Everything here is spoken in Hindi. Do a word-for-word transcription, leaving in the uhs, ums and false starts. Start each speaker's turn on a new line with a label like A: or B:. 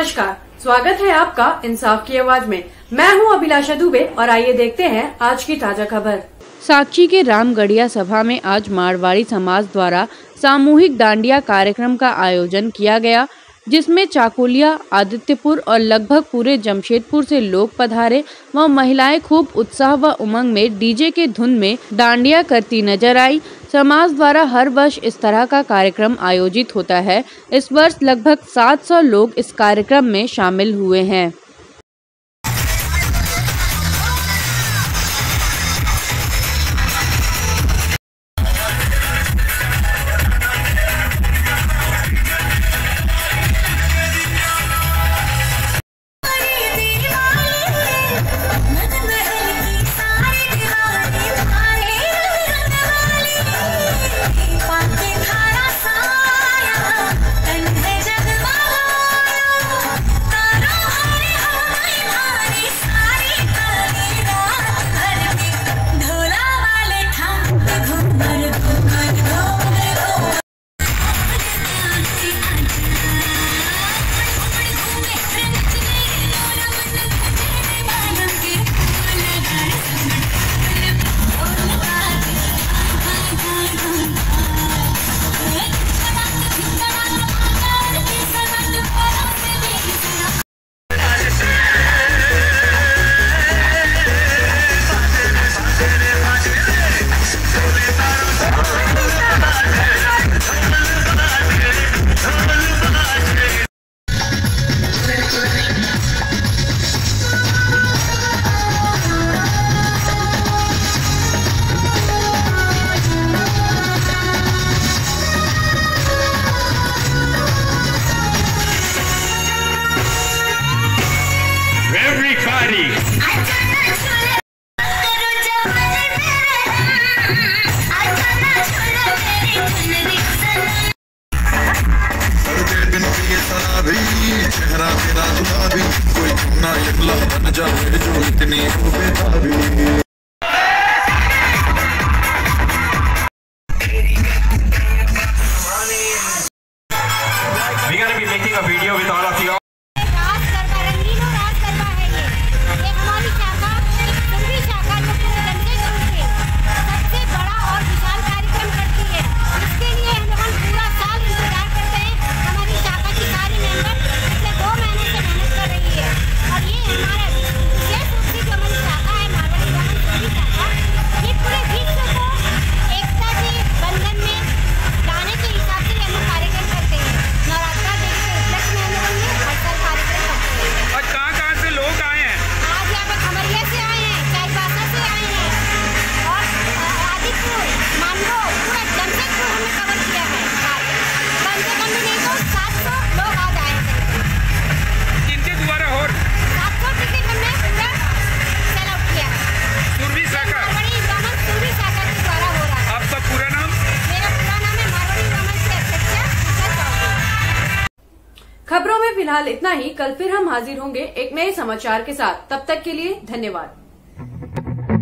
A: नमस्कार, स्वागत है आपका इंसाफ की आवाज में। मैं हूं अभिलाषा दुबे और आइए देखते हैं आज की ताजा खबर।
B: साक्षी के रामगढ़िया सभा में आज मारवाड़ी समाज द्वारा सामूहिक डांडिया कार्यक्रम का आयोजन किया गया, जिसमें चाकुलिया, आदित्यपुर और लगभग पूरे जमशेदपुर से लोग पधारे व महिलाएं खूब उत्साह व उमंग में डीजे के धुन में डांडिया करती नजर आई। समाज द्वारा हर वर्ष इस तरह का कार्यक्रम आयोजित होता है। इस वर्ष लगभग सात सौ लोग इस कार्यक्रम में शामिल हुए हैं।
C: चेहरा तेरा गुलाबी, कोई ना यकला बन जाए जो इतनी बेताबी। We gonna be making a video with all of you.
A: खबरों में फिलहाल इतना ही। कल फिर हम हाजिर होंगे एक नए समाचार के साथ। तब तक के लिए धन्यवाद।